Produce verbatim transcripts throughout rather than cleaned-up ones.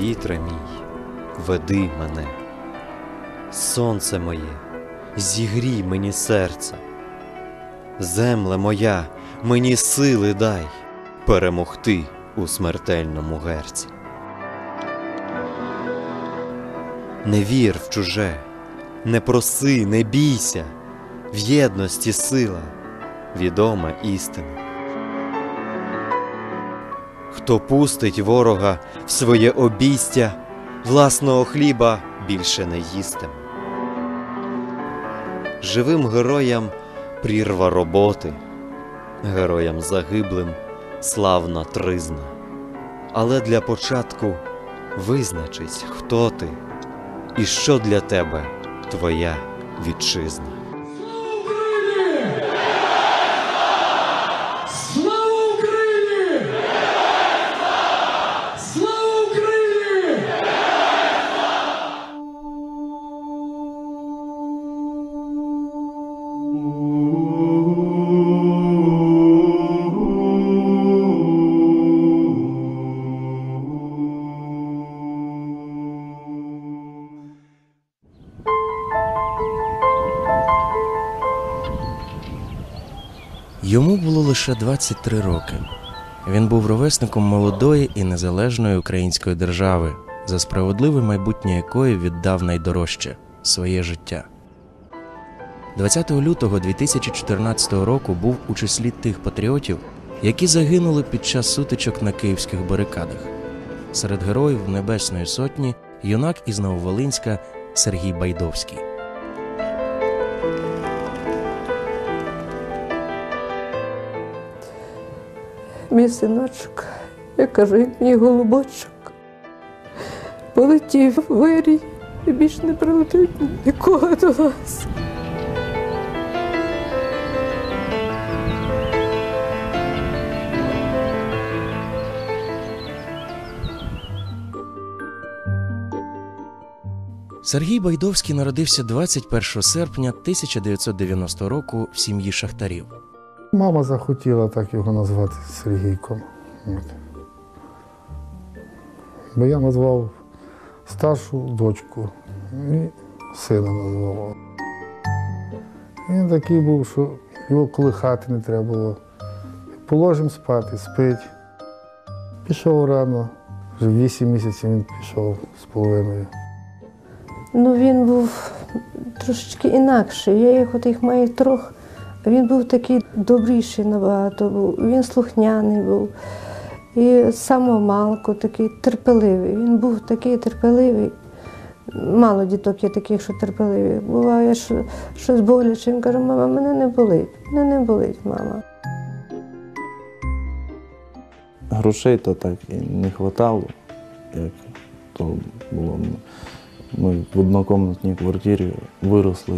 Вітре мій, веди мене, сонце моє, зігрій мені серце, земле моя, мені сили дай перемогти у смертельному герці. Не вір в чуже, не проси, не бійся, в єдності сила, відома істина. Хто пустить ворога в своє обійстя, власного хліба більше не їстиме. Живим героям прірва роботи, героям загиблим славна тризна. Але для початку визначись, хто ти і що для тебе твоя вітчизна. Йому було лише двадцять три роки. Він був ровесником молодої і незалежної української держави, за справедливе майбутнє якої віддав найдорожче – своє життя. двадцятого лютого дві тисячі чотирнадцятого року був у числі тих патріотів, які загинули під час сутичок на київських барикадах. Серед героїв Небесної Сотні – юнак із Нововолинська Сергій Байдовський. Мій синочок, я кажу, як мій голубочок, полетів в вирій і більш не прилетить нікого до вас. Сергій Байдовський народився двадцять першого серпня тисяча дев'ятсот дев'яностого року в сім'ї шахтарів. Мама захотіла так його назвати Сергійком. От. Бо я назвав старшу дочку і сина назвав. Він такий був, що його колихати не треба було. Положимо спати, спить. Пішов рано, вже вісім місяців він пішов з половиною. Ну, він був трошечки інакший. Я їх от їх маю трьох. Він був такий добріший набагато був, він слухняний був. І з самого малку такий терпеливий. Він був такий терпеливий. Мало діток є таких, що терпеливі. Буває, що щось боляче. Він каже, мама, мене не болить. Мене не болить, мама. Грошей то так і не вистачало, як то було. Ми в однокомнатній квартирі виросли.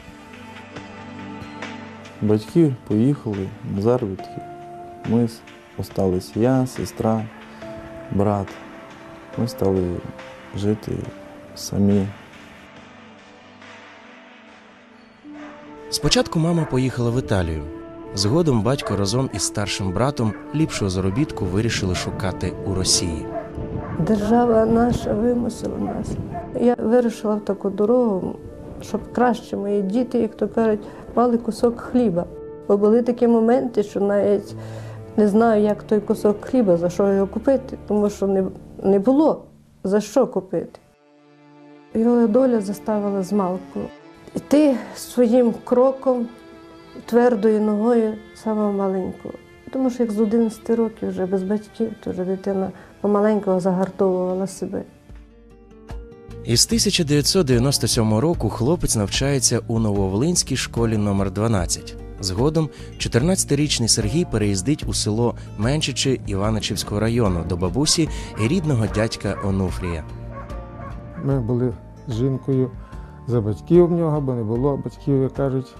Батьки поїхали на заробітки. Ми залишилися я, сестра, брат. Ми стали жити самі. Спочатку мама поїхала в Італію. Згодом батько разом із старшим братом ліпшого заробітку вирішили шукати у Росії. Держава наша вимусила нас. Я вирішила в таку дорогу, щоб краще мої діти, як то кажуть, мали кусок хліба. Бо були такі моменти, що навіть не знаю, як той кусок хліба, за що його купити, тому що не, не було за що купити. Його доля заставила змалку йти своїм кроком, твердою ногою, самого маленького. Тому що як з одинадцяти років вже без батьків, то вже дитина помаленьку загартовувала себе. Із тисяча дев'ятсот дев'яносто сьомого року хлопець навчається у Нововолинській школі номер дванадцять. Згодом чотирнадцятирічний Сергій переїздить у село Менчичі Іваничівського району до бабусі і рідного дядька Онуфрія. Ми були з жінкою за батьків в нього, бо не було батьків, як кажуть.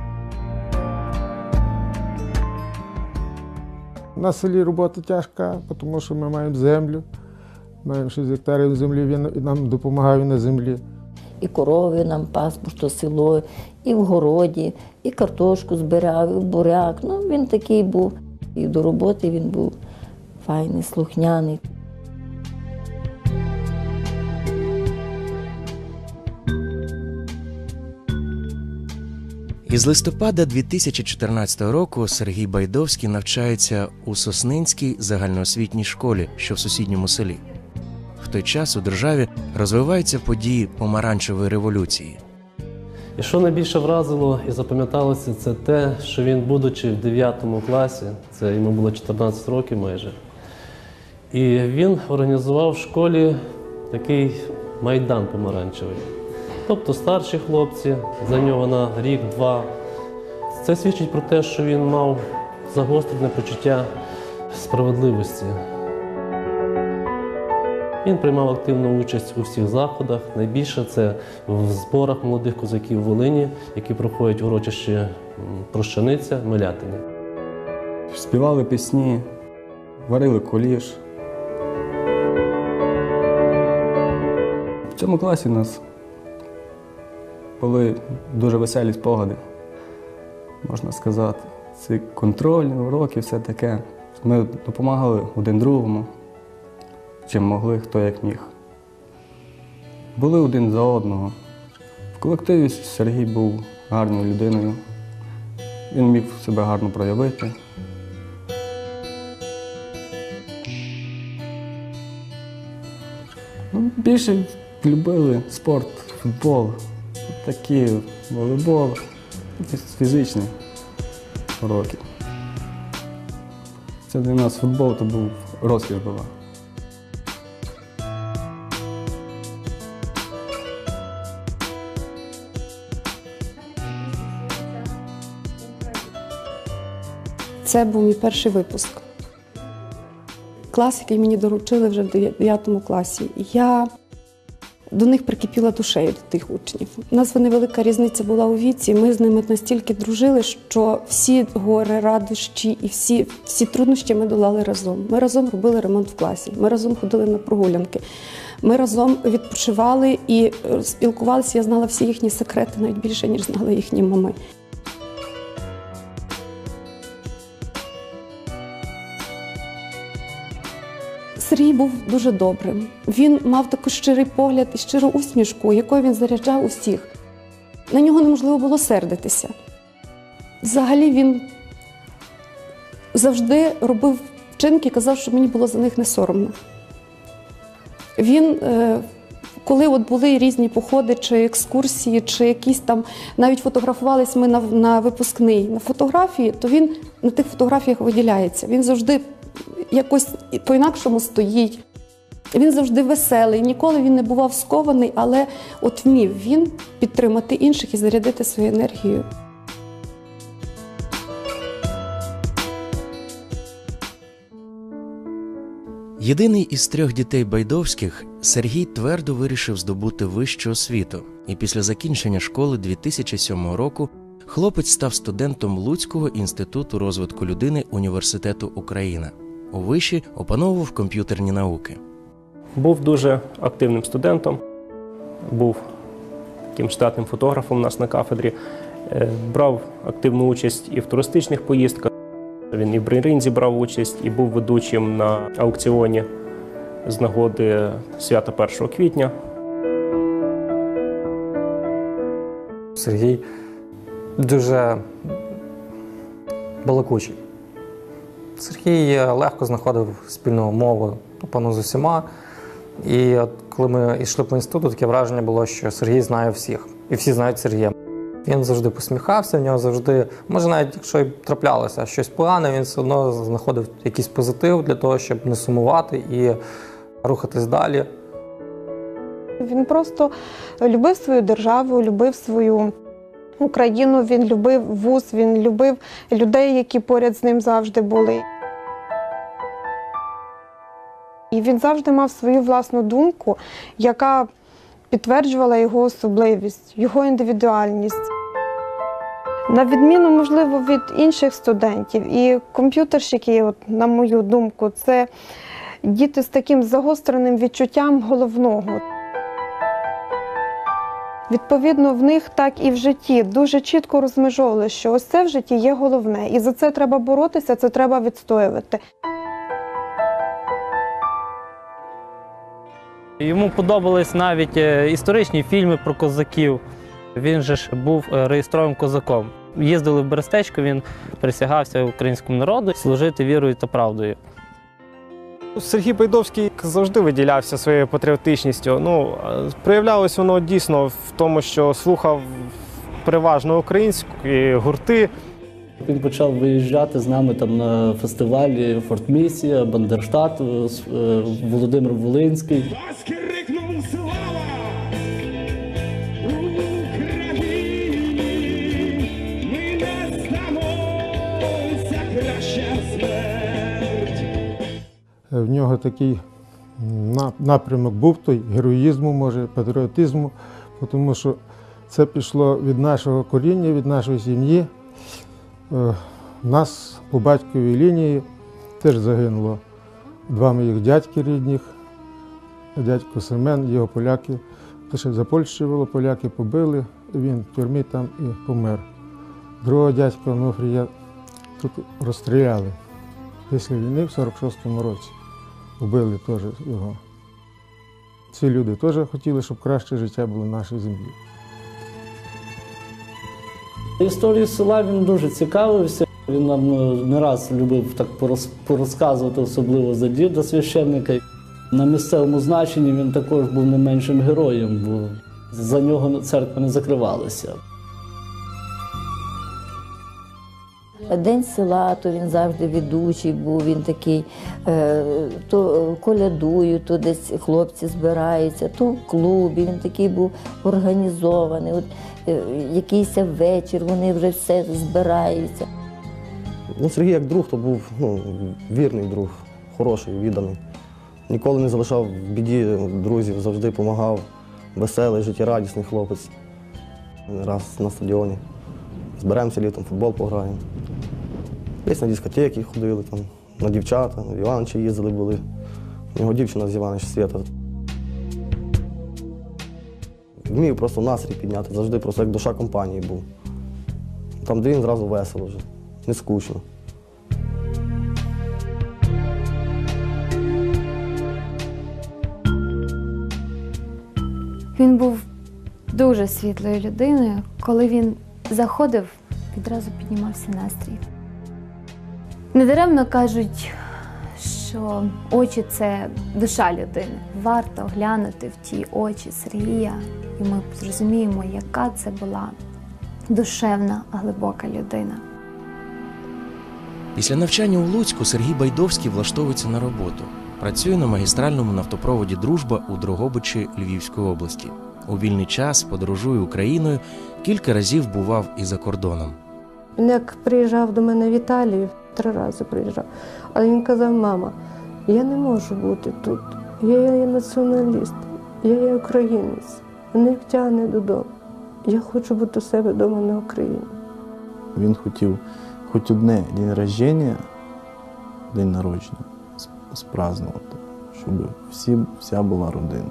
На селі робота тяжка, тому що ми маємо землю. Маємо шість гектарів землі, він нам допомагає на землі. І корови нам пас, бо що село, і в городі, і картошку збирав, і буряк. Ну, він такий був. І до роботи він був файний, слухняний. Із листопада дві тисячі чотирнадцятого року Сергій Байдовський навчається у Соснинській загальноосвітній школі, що в сусідньому селі. В той час у державі розвиваються події помаранчевої революції. І що найбільше вразило і запам'яталося, це те, що він, будучи в дев'ятому класі, це йому було чотирнадцять років майже, і він організував в школі такий майдан помаранчевий. Тобто старші хлопці, за нього на рік-два. Це свідчить про те, що він мав загострене почуття справедливості. Він приймав активну участь у всіх заходах. Найбільше це в зборах молодих козаків Волині, які проходять у урочищі Прощаниця, Милятині. Співали пісні, варили куліш. В цьому класі у нас були дуже веселі спогади, можна сказати. Це контрольні уроки, все таке. Ми допомагали один другому, чим могли, хто як міг. Були один за одного. В колективі Сергій був гарною людиною. Він міг себе гарно проявити. Ну, більше любили спорт, футбол, такі волейбол, фізичні уроки. Це для нас футбол, то був розкіш була. Це був мій перший випуск. Клас, який мені доручили вже в дев'ятому класі. Я до них прикипіла душею, до тих учнів. У нас невелика різниця була у віці, ми з ними настільки дружили, що всі гори, радощі і всі, всі труднощі ми долали разом. Ми разом робили ремонт в класі, ми разом ходили на прогулянки, ми разом відпочивали і спілкувалися, я знала всі їхні секрети, навіть більше, ніж знали їхні мами. Сергій був дуже добрим. Він мав такий щирий погляд і щиру усмішку, якою він заряджав усіх. На нього неможливо було сердитися. Взагалі він завжди робив вчинки і казав, що мені було за них не соромно. Він, коли от були різні походи, чи екскурсії, чи якісь там, навіть фотографувались ми на, на випускний, на фотографії, то він на тих фотографіях виділяється. Він завжди якось по-інакшому стоїть. Він завжди веселий, ніколи він не бував скований, але от вмів він підтримати інших і зарядити свою енергію. Єдиний із трьох дітей Байдовських, Сергій твердо вирішив здобути вищу освіту. І після закінчення школи дві тисячі сьомого року хлопець став студентом Луцького інституту розвитку людини Університету Україна. У виші опановував комп'ютерні науки. Був дуже активним студентом, був таким штатним фотографом у нас на кафедрі, брав активну участь і в туристичних поїздках. Він і в брейнринзі брав участь, і був ведучим на аукціоні з нагоди свята першого квітня. Сергій дуже балакучий. Сергій легко знаходив спільну мову, напевно, з усіма. І от коли ми йшли по інституту, таке враження було, що Сергій знає всіх. І всі знають Сергія. Він завжди посміхався, в нього завжди, може навіть якщо й траплялося щось погане, він все одно знаходив якийсь позитив для того, щоб не сумувати і рухатись далі. Він просто любив свою державу, любив свою Україну, він любив вуз, він любив людей, які поряд з ним завжди були. І він завжди мав свою власну думку, яка підтверджувала його особливість, його індивідуальність. На відміну, можливо, від інших студентів, і комп'ютерщики, от, на мою думку, це діти з таким загостреним відчуттям головного. Відповідно, в них так і в житті дуже чітко розмежовували, що ось це в житті є головне, і за це треба боротися, це треба відстоювати. Йому подобались навіть історичні фільми про козаків. Він же ж був реєстровим козаком. Їздили в Берестечко, він присягався українському народу служити вірою та правдою. Сергій Байдовський завжди виділявся своєю патріотичністю. Ну, проявлялось воно дійсно в тому, що слухав переважно українські гурти. Він почав виїжджати з нами там на фестивалі Фортмісія, Бандерштат, Володимир Волинський. В нього такий напрямок був той героїзму, може, патріотизму, тому що це пішло від нашого коріння, від нашої сім'ї. У нас по батьковій лінії теж загинуло два моїх дядьки рідних. Дядько Семен, його поляки ще запольщували, поляки побили, він в тюрмі там і помер. Другого дядька Онуфрія тут розстріляли після війни в сорок шостому році. Вбили теж його. Ці люди теж хотіли, щоб краще життя було в нашій землі. Історію села він дуже цікавився. Він нам не раз любив так порозказувати, особливо за діда священника. На місцевому значенні він також був не меншим героєм, бо за нього церква не закривалася. День села, то він завжди ведучий був, він такий, то колядують, то десь хлопці збираються, то в клубі, він такий був організований. От якийсь вечір, вони вже все збираються. Ну, Сергій як друг, то був ну, вірний друг, хороший, відданий. Ніколи не залишав в біді друзів, завжди допомагав. Веселий, життєрадісний хлопець. Раз на стадіоні. Зберемося літом, футбол пограємо. Десь на дискотеки ходили, там, на дівчата, в Іваничі їздили були. У нього дівчина з Іванича Свята. Вмів просто настрій підняти, завжди просто як душа компанії був. Там, де він зразу весело вже, не скучно. Він був дуже світлою людиною. Коли він заходив, відразу піднімався настрій. Недаремно кажуть, що очі – це душа людини. Варто глянути в ті очі Сергія, і ми зрозуміємо, яка це була душевна, глибока людина. Після навчання у Луцьку Сергій Байдовський влаштовується на роботу. Працює на магістральному нафтопроводі «Дружба» у Дрогобичі Львівської області. У вільний час подорожує Україною, кілька разів бував і за кордоном. Він як приїжджав до мене в Італію, три рази приїжджав, але він казав: мама, я не можу бути тут, я є націоналіст, я є українець, мене тягне додому, я хочу бути у себе вдома на Україні. Він хотів хоч одне день народження, день народження, спразнувати, щоб всі, вся була родина.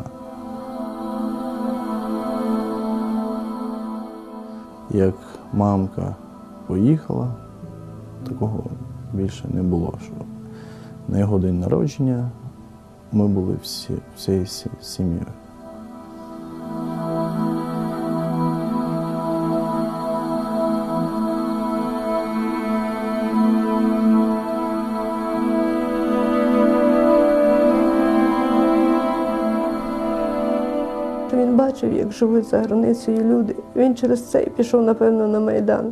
Як мамка поїхала, такого більше не було. Що на його день народження ми були всі, всією сім'єю. Він бачив, як живуть за границею люди. Він через це і пішов, напевно, на Майдан.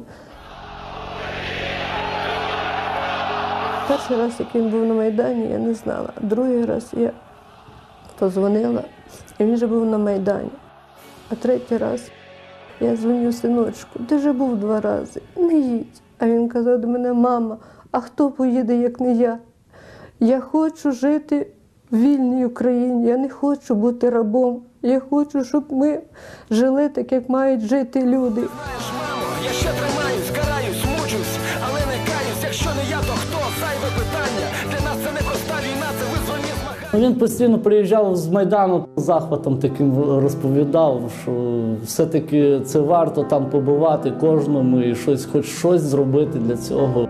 Перший раз, як він був на Майдані, я не знала. Другий раз я подзвонила, і він вже був на Майдані. А третій раз я дзвоню синочку: ти вже був два рази, не їдь. А він казав до мене: мама, а хто поїде, як не я? Я хочу жити в вільній Україні, я не хочу бути рабом. Я хочу, щоб ми жили так, як мають жити люди. Знаєш, мамо, я ще тримаюсь, караюсь, мучусь, але не каюсь. Якщо не я, то хто? Зайве питання. Для нас це не проста війна, це визвольні змагання. Він постійно приїжджав з Майдану, з захватом таким розповідав, що все-таки це варто там побувати кожному і щось, хоч щось зробити для цього.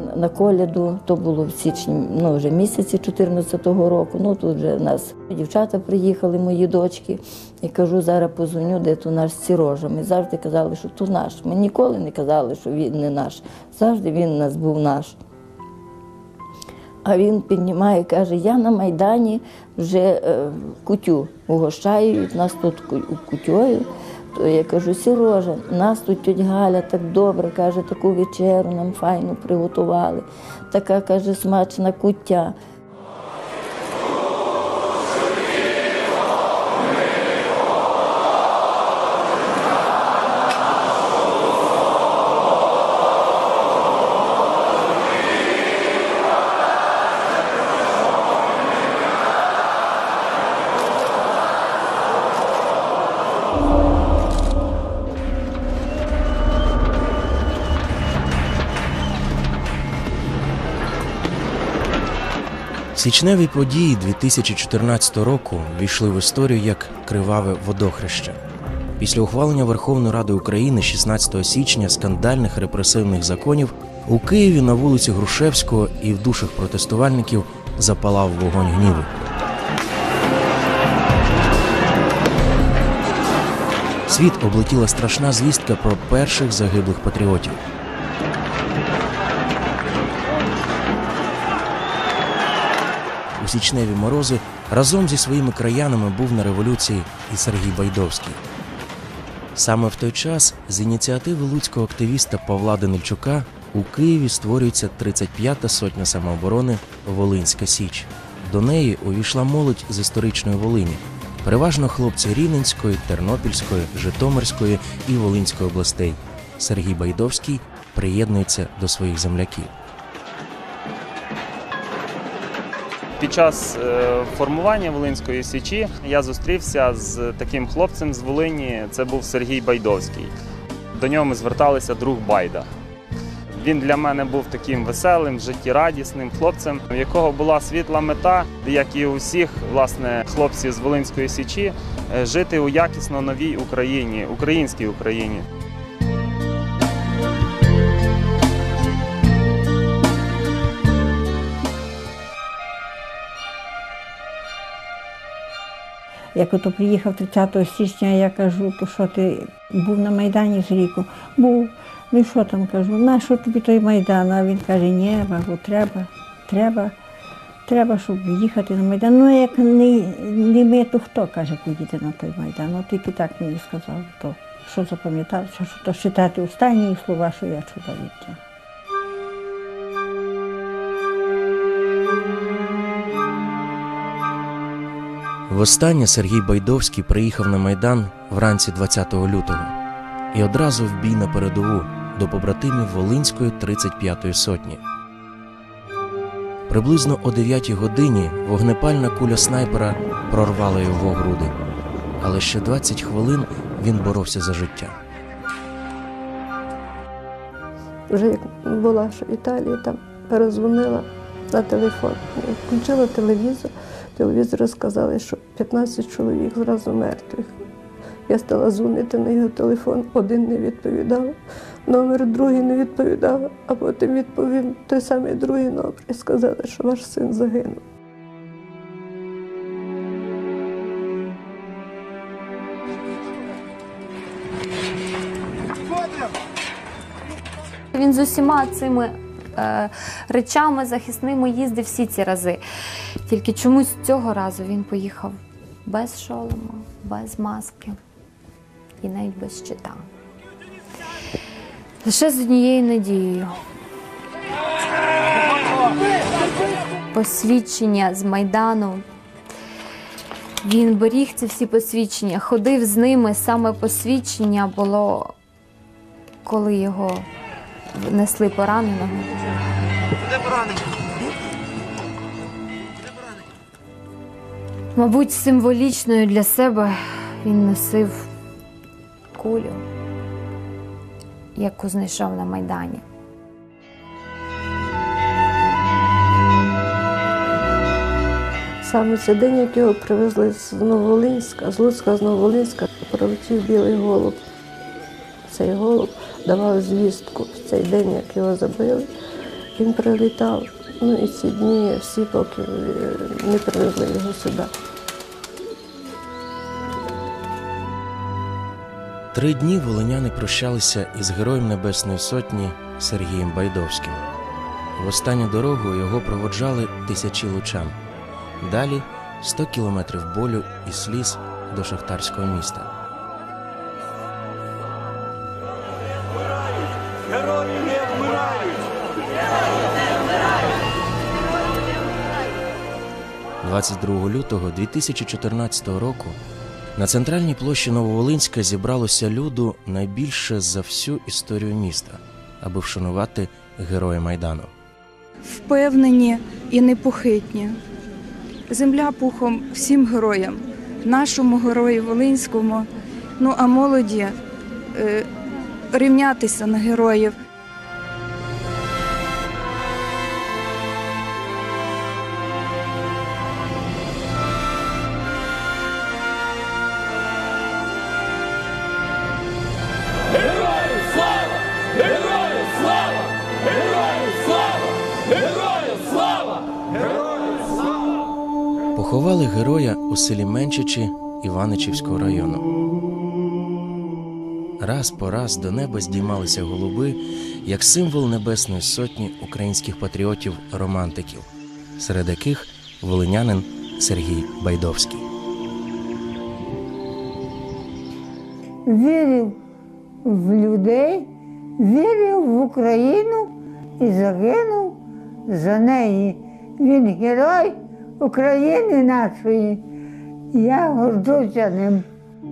на коляду, то було в січні, ну вже місяці чотирнадцятого року, ну тут вже в нас дівчата приїхали, мої дочки, і кажу, зараз позвоню, де то наш Сірожа. Ми завжди казали, що то наш. Ми ніколи не казали, що він не наш. Завжди він у нас був наш. А він піднімає і каже, я на Майдані вже е, кутю угощаю, нас тут кутьою. То я кажу, Сірожа, нас тут тьотя Галя так добре, каже, таку вечеру нам файну приготували. Така, каже, смачна куття. Січневі події дві тисячі чотирнадцятого року війшли в історію як криваве водохреще. Після ухвалення Верховної Ради України шістнадцятого січня скандальних репресивних законів у Києві на вулиці Грушевського і в душах протестувальників запалав вогонь гніву. Світ облетіла страшна звістка про перших загиблих патріотів. У січневі морози разом зі своїми краянами був на революції і Сергій Байдовський. Саме в той час з ініціативи луцького активіста Павла Данильчука у Києві створюється тридцять п'ята сотня самооборони «Волинська Січ». До неї увійшла молодь з історичної Волині, переважно хлопці Рівненської, Тернопільської, Житомирської і Волинської областей. Сергій Байдовський приєднується до своїх земляків. Під час формування Волинської Січі я зустрівся з таким хлопцем з Волині, це був Сергій Байдовський. До нього ми зверталися друг Байда. Він для мене був таким веселим, життєрадісним хлопцем, у якого була світла мета, як і у всіх, власне, хлопців з Волинської Січі, жити у якісно новій Україні, українській Україні. Як ото приїхав тридцятого січня, я кажу, то що ти був на Майдані з ріку? Був. Ну і що там, кажу, на що тобі той Майдан? А він каже, ні, бабу, треба, треба, треба, щоб їхати на Майдан. Ну, як не, не ми, то хто, каже, поїде на той Майдан? Ну, тільки так мені сказав, то що запам'ятався, що то читати останні слова, що я чула від нього. Востаннє Сергій Байдовський приїхав на Майдан вранці двадцятого лютого і одразу в бій на передову до побратимів Волинської тридцять п'ятої сотні. Приблизно о дев'ятій годині вогнепальна куля снайпера прорвала його груди, але ще двадцять хвилин він боровся за життя. Вже як була що в Італії, там перезвонила на телефон, включила телевізор. Телевізори сказали, що п'ятнадцять чоловік зразу мертвих. Я стала дзвонити на його телефон, один не відповідав, номер другий не відповідав, а потім відповів той самий другий номер і сказали, що ваш син загинув. Він з усіма цими е, речами захисними їздив всі ці рази. Тільки чомусь цього разу він поїхав без шолома, без маски і навіть без щита. Лише з однією надією. Посвідчення з Майдану. Він беріг ці всі посвідчення, ходив з ними. Саме посвідчення було, коли його несли пораненого. Де поранений? Мабуть, символічною для себе він носив кулю, яку знайшов на Майдані. Саме цей день, як його привезли з Нововолинська, з Луцька, з Нововолинська, прилетів білий голуб. Цей голуб давав звістку в цей день, як його забили, Він прилітав, ну і ці дні всі, поки не привезли його сюди. Три дні волиняни прощалися із Героєм Небесної Сотні Сергієм Байдовським. В останню дорогу його проводжали тисячі лучан. Далі сто кілометрів болю і сліз до шахтарського міста. Герої не вмирають! двадцять другого лютого дві тисячі чотирнадцятого року на центральній площі Нововолинська зібралося люду найбільше за всю історію міста, аби вшанувати Героя Майдану. Впевнені і непохитні. Земля пухом всім героям, нашому герою Волинському, ну а молоді е, рівнятися на героїв. Героям слава! Героям слава! Героям слава! Героям слава! Героям слава! Поховали героя у селі Менчичі Іваничівського району. Раз по раз до неба здіймалися голуби, як символ Небесної Сотні українських патріотів-романтиків, серед яких волинянин Сергій Байдовський. Вірив в людей, вірив в Україну і загинув за неї. Він герой України нашої. Я горджуся ним.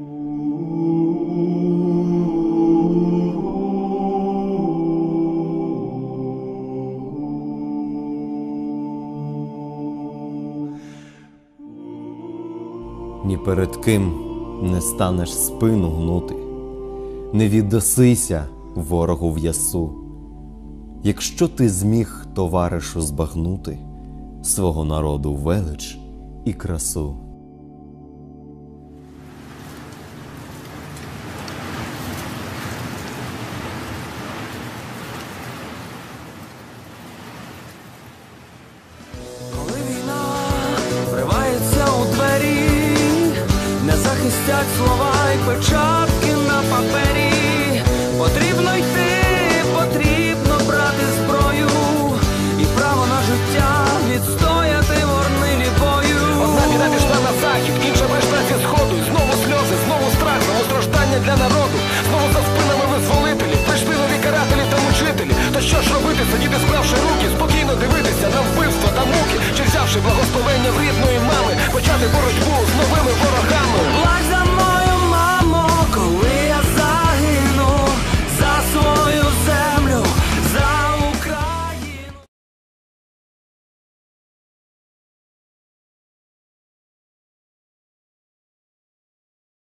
Ні перед ким не станеш спину гнути, не віддасися ворогу в ясу. Якщо ти зміг, товаришу, збагнути свого народу велич і красу. Вривається у двері, не захистять слова й печатки на папері. Потрібно йти, потрібно брати зброю і право на життя відстояти в орнилі бою. Одна біда пішла на захід, інша прийшла зі сходу. І знову сльози, знову страх, знову страждання для народу. Знову за спинами визволителі, прийшли нові карателі та мучителі. То що ж робити, сидіти склавши руки, спокійно дивитися на вбивства та муки, чи взявши благословення в рідної мами, почати боротьбу з новими ворогами.